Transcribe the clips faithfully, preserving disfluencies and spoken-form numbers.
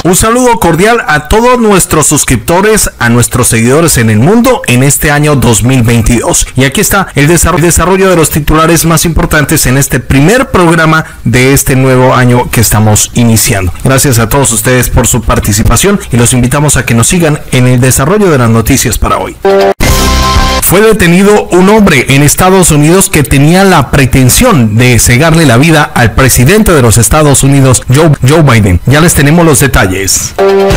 Un saludo cordial a todos nuestros suscriptores, a nuestros seguidores en el mundo en este año dos mil veintidós. Y aquí está el desarrollo de los titulares más importantes en este primer programa de este nuevo año que estamos iniciando. Gracias a todos ustedes por su participación y los invitamos a que nos sigan en el desarrollo de las noticias para hoy. Fue detenido un hombre en Estados Unidos que tenía la pretensión de cegarle la vida al presidente de los Estados Unidos, Joe, Joe Biden. Ya les tenemos los detalles.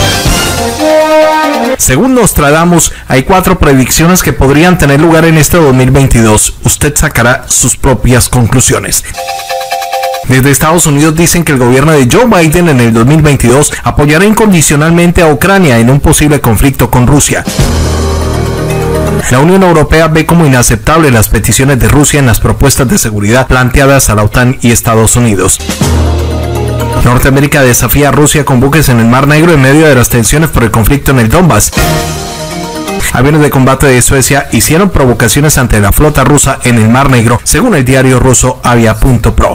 Según Nostradamus, hay cuatro predicciones que podrían tener lugar en este dos mil veintidós. Usted sacará sus propias conclusiones. Desde Estados Unidos dicen que el gobierno de Joe Biden en el dos mil veintidós apoyará incondicionalmente a Ucrania en un posible conflicto con Rusia. La Unión Europea ve como inaceptable las peticiones de Rusia en las propuestas de seguridad planteadas a la OTAN y Estados Unidos. Norteamérica desafía a Rusia con buques en el Mar Negro en medio de las tensiones por el conflicto en el Donbass. Aviones de combate de Suecia hicieron provocaciones ante la flota rusa en el Mar Negro, según el diario ruso Avia punto pro.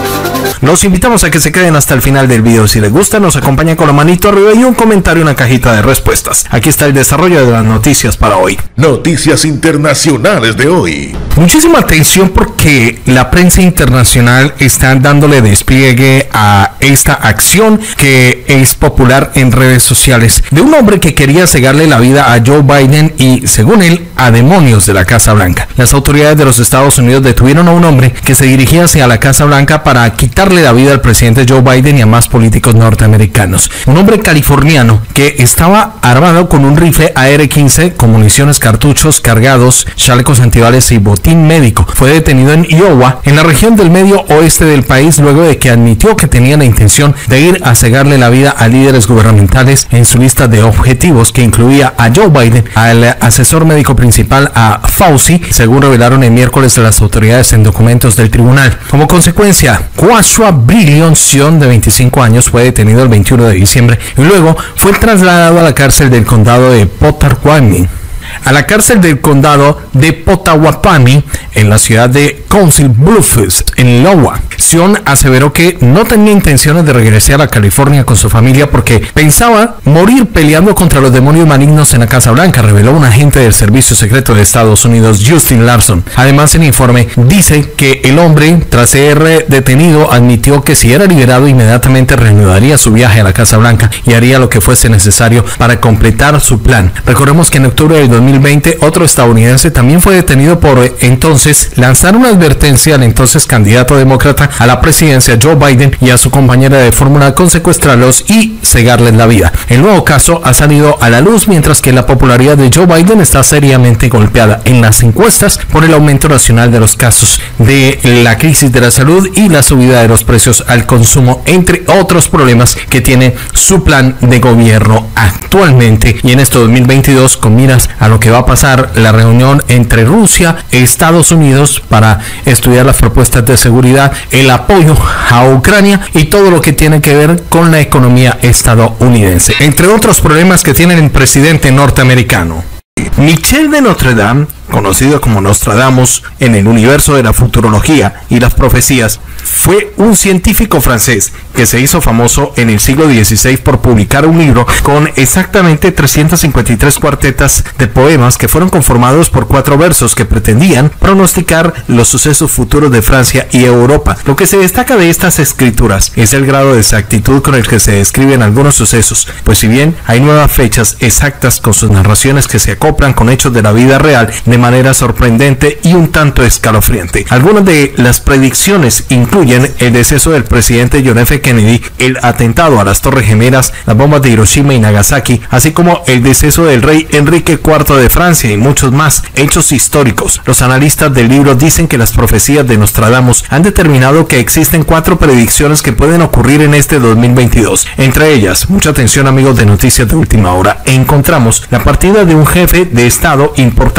Los invitamos a que se queden hasta el final del video. Si les gusta, nos acompañan con la manito arriba y un comentario en la cajita de respuestas. Aquí está el desarrollo de las noticias para hoy. Noticias internacionales de hoy. Muchísima atención porque la prensa internacional está dándole despliegue a esta acción que es popular en redes sociales de un hombre que quería cegarle la vida a Joe Biden y, según él, a demonios de la Casa Blanca. Las autoridades de los Estados Unidos detuvieron a un hombre que se dirigía hacia la Casa Blanca para quitarle la vida al presidente Joe Biden y a más políticos norteamericanos. Un hombre californiano que estaba armado con un rifle A R quince con municiones, cartuchos cargados, chalecos antibalas y botín médico. Fue detenido en Iowa, en la región del medio oeste del país, luego de que admitió que tenía la intención de ir a cegarle la vida a líderes gubernamentales en su lista de objetivos, que incluía a Joe Biden, al asesor médico principal, a Fauci, según revelaron el miércoles las autoridades en documentos del tribunal. Como consecuencia, Joshua Brillion, de veinticinco años, fue detenido el veintiuno de diciembre y luego fue trasladado a la cárcel del condado de Pottawatomie. A la cárcel del condado de Pottawatomie, en la ciudad de Council Bluffs, en Iowa. Sion aseveró que no tenía intenciones de regresar a California con su familia porque pensaba morir peleando contra los demonios malignos en la Casa Blanca, reveló un agente del Servicio Secreto de Estados Unidos, Justin Larson. Además, el informe dice que el hombre, tras ser detenido, admitió que si era liberado inmediatamente reanudaría su viaje a la Casa Blanca y haría lo que fuese necesario para completar su plan. Recordemos que en octubre del dos mil veinte otro estadounidense también fue detenido por entonces lanzar una advertencia al entonces candidato demócrata a la presidencia, Joe Biden, y a su compañera de fórmula con secuestrarlos y cegarles la vida. El nuevo caso ha salido a la luz mientras que la popularidad de Joe Biden está seriamente golpeada en las encuestas por el aumento nacional de los casos de la crisis de la salud y la subida de los precios al consumo, entre otros problemas que tiene su plan de gobierno actualmente. Y en este dos mil veintidós, con miras a lo que va a pasar la reunión entre Rusia y Estados Unidos para estudiar las propuestas de seguridad, el apoyo a Ucrania y todo lo que tiene que ver con la economía estadounidense, entre otros problemas que tiene el presidente norteamericano. Michel de Notre Dame, conocido como Nostradamus en el universo de la futurología y las profecías, fue un científico francés que se hizo famoso en el siglo dieciséis por publicar un libro con exactamente trescientas cincuenta y tres cuartetas de poemas que fueron conformados por cuatro versos que pretendían pronosticar los sucesos futuros de Francia y Europa. Lo que se destaca de estas escrituras es el grado de exactitud con el que se describen algunos sucesos, pues si bien hay nuevas fechas exactas con sus narraciones que se acoplan con hechos de la vida real de manera sorprendente y un tanto escalofriante. Algunas de las predicciones incluyen el deceso del presidente John F. Kennedy, el atentado a las Torres Gemelas, las bombas de Hiroshima y Nagasaki, así como el deceso del rey Enrique cuarto de Francia y muchos más hechos históricos. Los analistas del libro dicen que las profecías de Nostradamus han determinado que existen cuatro predicciones que pueden ocurrir en este dos mil veintidós. Entre ellas, mucha atención amigos de Noticias de Última Hora, encontramos la partida de un jefe de estado importante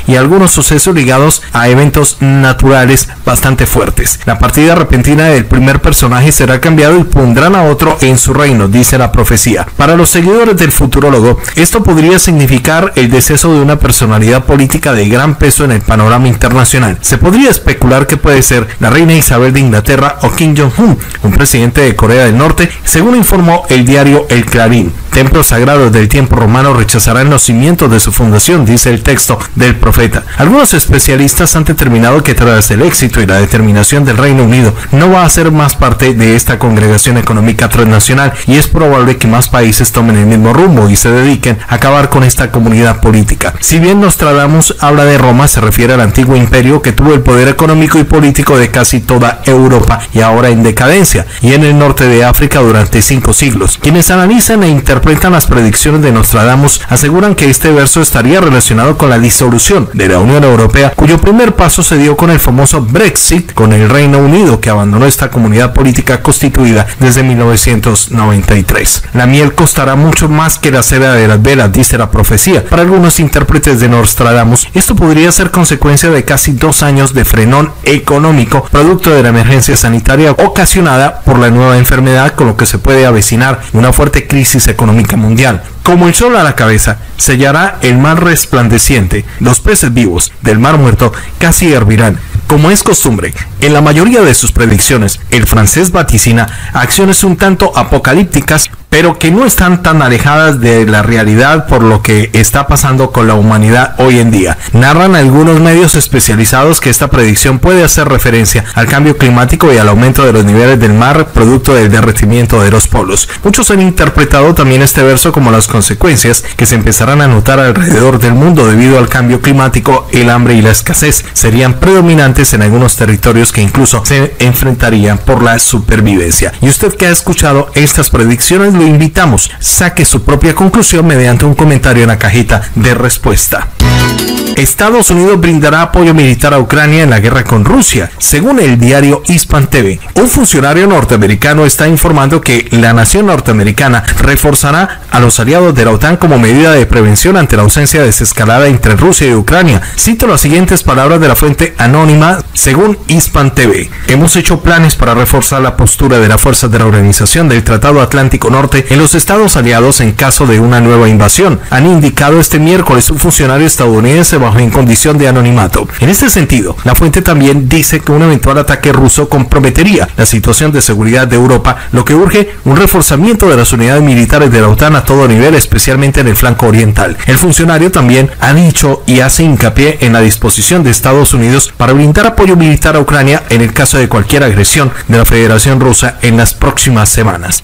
y algunos sucesos ligados a eventos naturales bastante fuertes. La partida repentina del primer personaje será cambiado y pondrán a otro en su reino, dice la profecía. Para los seguidores del futurólogo, esto podría significar el deceso de una personalidad política de gran peso en el panorama internacional. Se podría especular que puede ser la reina Isabel de Inglaterra o Kim Jong-un, un presidente de Corea del Norte, según informó el diario El Clarín. Templos sagrados del tiempo romano rechazarán los cimientos de su fundación, dice el texto del profeta. Algunos especialistas han determinado que tras el éxito y la determinación del Reino Unido no va a ser más parte de esta congregación económica transnacional y es probable que más países tomen el mismo rumbo y se dediquen a acabar con esta comunidad política. Si bien Nostradamus habla de Roma, se refiere al antiguo imperio que tuvo el poder económico y político de casi toda Europa y ahora en decadencia, y en el norte de África durante cinco siglos. Quienes analizan e interpretan las predicciones de Nostradamus aseguran que este verso estaría relacionado con la disolución de la Unión Europea, cuyo primer paso se dio con el famoso Brexit, con el Reino Unido, que abandonó esta comunidad política constituida desde mil novecientos noventa y tres. La miel costará mucho más que la cera de las velas, dice la profecía. Para algunos intérpretes de Nostradamus, esto podría ser consecuencia de casi dos años de frenón económico, producto de la emergencia sanitaria ocasionada por la nueva enfermedad, con lo que se puede avecinar una fuerte crisis económica mundial. Como el sol a la cabeza, sellará el mar resplandeciente, los peces vivos del mar muerto casi hervirán. Como es costumbre, en la mayoría de sus predicciones, el francés vaticina acciones un tanto apocalípticas, pero que no están tan alejadas de la realidad por lo que está pasando con la humanidad hoy en día. Narran algunos medios especializados que esta predicción puede hacer referencia al cambio climático y al aumento de los niveles del mar producto del derretimiento de los polos. Muchos han interpretado también este verso como las consecuencias que se empezarán a notar alrededor del mundo debido al cambio climático. El hambre y la escasez serían predominantes en algunos territorios que incluso se enfrentarían por la supervivencia. Y usted que ha escuchado estas predicciones, lo invitamos, saque su propia conclusión mediante un comentario en la cajita de respuesta. Estados Unidos brindará apoyo militar a Ucrania en la guerra con Rusia, según el diario Hispan T V. Un funcionario norteamericano está informando que la nación norteamericana reforzará a los aliados de la OTAN como medida de prevención ante la ausencia de desescalada entre Rusia y Ucrania. Cito las siguientes palabras de la fuente anónima, según Hispan T V. Hemos hecho planes para reforzar la postura de las fuerzas de la Organización del Tratado Atlántico Norte en los estados aliados en caso de una nueva invasión, han indicado este miércoles un funcionario estadounidense bajo en condición de anonimato. En este sentido, la fuente también dice que un eventual ataque ruso comprometería la situación de seguridad de Europa, lo que urge un reforzamiento de las unidades militares de la OTAN a todo nivel, especialmente en el flanco oriental. El funcionario también ha dicho y hace hincapié en la disposición de Estados Unidos para brindar apoyo militar a Ucrania en el caso de cualquier agresión de la Federación Rusa en las próximas semanas.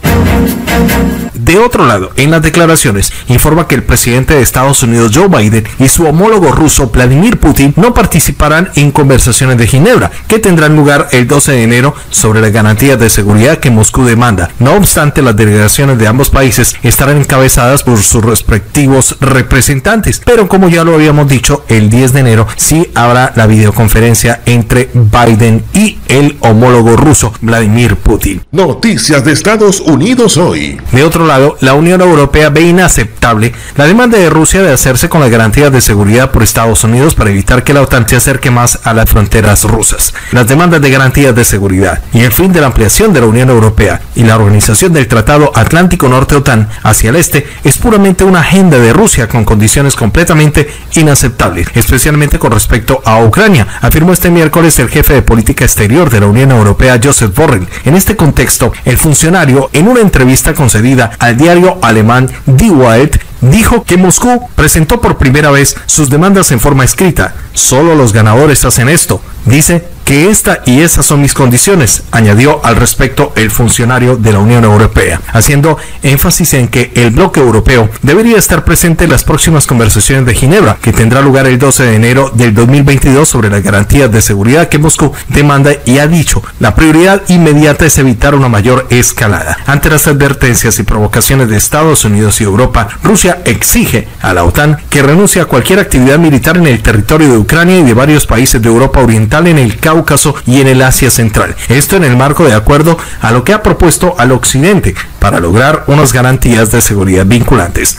De otro lado, en las declaraciones, informa que el presidente de Estados Unidos, Joe Biden, y su homólogo ruso, Vladimir Putin, no participarán en conversaciones de Ginebra, que tendrán lugar el doce de enero sobre las garantías de seguridad que Moscú demanda. No obstante, las delegaciones de ambos países estarán encabezadas por sus respectivos representantes. Pero como ya lo habíamos dicho, el diez de enero sí habrá la videoconferencia entre Biden y el homólogo ruso, Vladimir Putin. Noticias de Estados Unidos hoy. De otro lado, la Unión Europea ve inaceptable la demanda de Rusia de hacerse con las garantías de seguridad por Estados Unidos para evitar que la OTAN se acerque más a las fronteras rusas. Las demandas de garantías de seguridad y el fin de la ampliación de la Unión Europea y la organización del Tratado Atlántico Norte OTAN hacia el este es puramente una agenda de Rusia con condiciones completamente inaceptables, especialmente con respecto a Ucrania, afirmó este miércoles el jefe de política exterior de la Unión Europea, Josep Borrell. En este contexto, el funcionario, en una entrevista concedida al diario alemán Die Welt, dijo que Moscú presentó por primera vez sus demandas en forma escrita. Solo los ganadores hacen esto. Dice que esta y esas son mis condiciones, añadió al respecto el funcionario de la Unión Europea, haciendo énfasis en que el bloque europeo debería estar presente en las próximas conversaciones de Ginebra, que tendrá lugar el doce de enero del dos mil veintidós sobre las garantías de seguridad que Moscú demanda, y ha dicho, la prioridad inmediata es evitar una mayor escalada. Ante las advertencias y provocaciones de Estados Unidos y Europa, Rusia exige a la OTAN que renuncie a cualquier actividad militar en el territorio de Ucrania y de varios países de Europa Oriental, en el Cáucaso y en el Asia Central. Esto en el marco de acuerdo a lo que ha propuesto al occidente para para lograr unas garantías de seguridad vinculantes.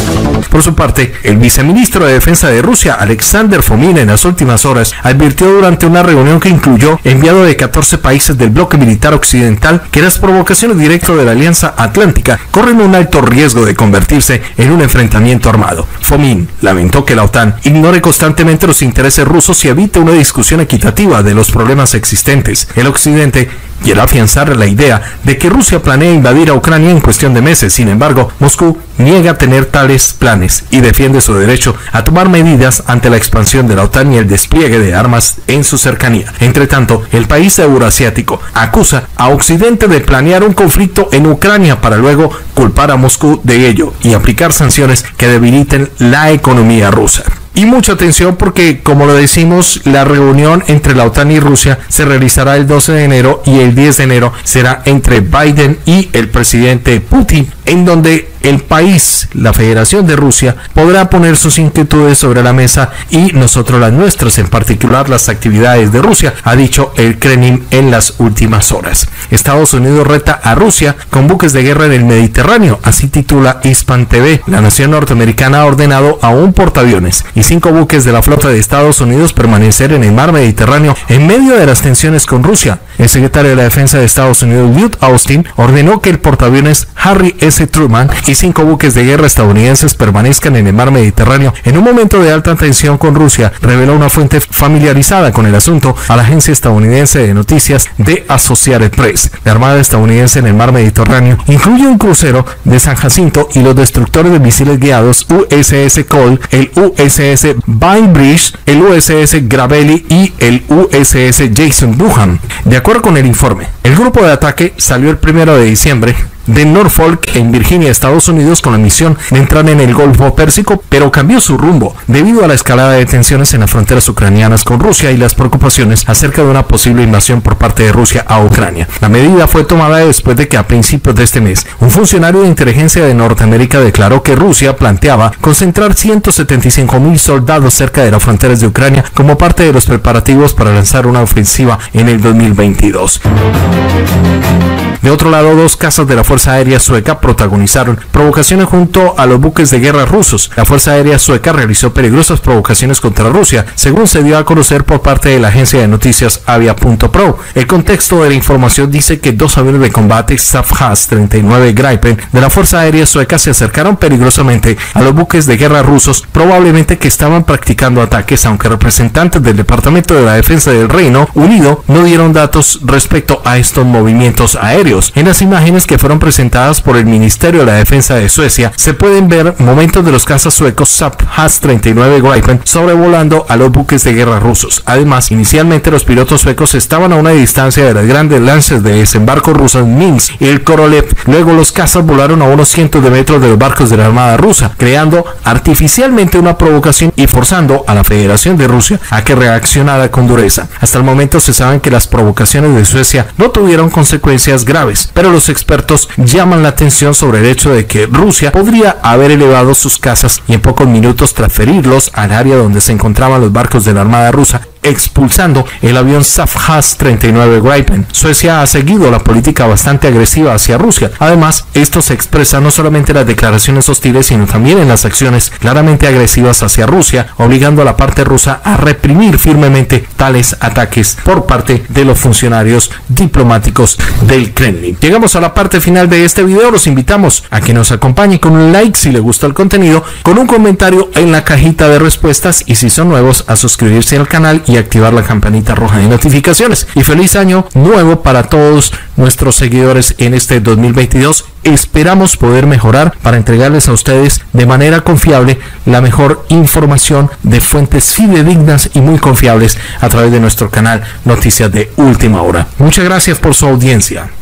Por su parte, el viceministro de Defensa de Rusia, Alexander Fomin, en las últimas horas advirtió durante una reunión que incluyó enviado de catorce países del bloque militar occidental que las provocaciones directas de la Alianza Atlántica corren un alto riesgo de convertirse en un enfrentamiento armado. Fomin lamentó que la OTAN ignore constantemente los intereses rusos y evite una discusión equitativa de los problemas existentes. El Occidente quiere afianzar la idea de que Rusia planea invadir a Ucrania en cuestión de meses. Sin embargo, Moscú niega tener tales planes y defiende su derecho a tomar medidas ante la expansión de la OTAN y el despliegue de armas en su cercanía. Entre tanto, el país euroasiático acusa a Occidente de planear un conflicto en Ucrania para luego culpar a Moscú de ello y aplicar sanciones que debiliten la economía rusa. Y mucha atención porque, como lo decimos, la reunión entre la OTAN y Rusia se realizará el doce de enero y el diez de enero será entre Biden y el presidente Putin, en donde el país, la Federación de Rusia, podrá poner sus inquietudes sobre la mesa y nosotros las nuestras, en particular las actividades de Rusia, ha dicho el Kremlin en las últimas horas. Estados Unidos reta a Rusia con buques de guerra en el Mediterráneo, así titula Hispan T V. La nación norteamericana ha ordenado a un portaaviones y cinco buques de la flota de Estados Unidos permanecer en el mar Mediterráneo en medio de las tensiones con Rusia. El secretario de la Defensa de Estados Unidos, Lloyd Austin, ordenó que el portaaviones Harry S. Truman y cinco buques de guerra estadounidenses permanezcan en el mar Mediterráneo en un momento de alta tensión con Rusia, reveló una fuente familiarizada con el asunto a la agencia estadounidense de noticias de Associated Press. La Armada estadounidense en el mar Mediterráneo incluye un crucero de San Jacinto y los destructores de misiles guiados U S S Cole, el U S S Bainbridge, el U S S Gravely y el U S S Jason Buchan. De acuerdo con el informe, el grupo de ataque salió el primero de diciembre de Norfolk en Virginia, Estados Unidos, con la misión de entrar en el Golfo Pérsico, pero cambió su rumbo debido a la escalada de tensiones en las fronteras ucranianas con Rusia y las preocupaciones acerca de una posible invasión por parte de Rusia a Ucrania. La medida fue tomada después de que a principios de este mes un funcionario de inteligencia de Norteamérica declaró que Rusia planteaba concentrar ciento setenta y cinco mil soldados cerca de las fronteras de Ucrania como parte de los preparativos para lanzar una ofensiva en el dos mil veintidós. De otro lado, dos cazas de la Fuerza Aérea Sueca protagonizaron provocaciones junto a los buques de guerra rusos. La Fuerza Aérea Sueca realizó peligrosas provocaciones contra Rusia, según se dio a conocer por parte de la agencia de noticias Avia punto pro. El contexto de la información dice que dos aviones de combate SAF treinta y nueve Gripen de la Fuerza Aérea Sueca se acercaron peligrosamente a los buques de guerra rusos, probablemente que estaban practicando ataques, aunque representantes del Departamento de la Defensa del Reino Unido no dieron datos respecto a estos movimientos aéreos. En las imágenes que fueron presentadas por el Ministerio de la Defensa de Suecia se pueden ver momentos de los cazas suecos SAF treinta y nueve Gripen sobrevolando a los buques de guerra rusos. Además, inicialmente los pilotos suecos estaban a una distancia de las grandes lanchas de desembarco rusas Minsk y el Korolev. Luego los cazas volaron a unos cientos de metros de los barcos de la Armada rusa, creando artificialmente una provocación y forzando a la Federación de Rusia a que reaccionara con dureza. Hasta el momento se sabe que las provocaciones de Suecia no tuvieron consecuencias graves, pero los expertos llaman la atención sobre el hecho de que Rusia podría haber elevado sus cazas y en pocos minutos transferirlos al área donde se encontraban los barcos de la Armada rusa, expulsando el avión SAF treinta y nueve Gripen. Suecia ha seguido la política bastante agresiva hacia Rusia. Además, esto se expresa no solamente en las declaraciones hostiles, sino también en las acciones claramente agresivas hacia Rusia, obligando a la parte rusa a reprimir firmemente tales ataques por parte de los funcionarios diplomáticos del Kremlin. Llegamos a la parte final de este video. Los invitamos a que nos acompañe con un like si les gustó el contenido, con un comentario en la cajita de respuestas y si son nuevos a suscribirse al canal y activar la campanita roja de notificaciones. Y feliz año nuevo para todos nuestros seguidores en este dos mil veintidós. Esperamos poder mejorar para entregarles a ustedes de manera confiable la mejor información de fuentes fidedignas y muy confiables a través de nuestro canal Noticias de Última Hora. Muchas gracias por su audiencia.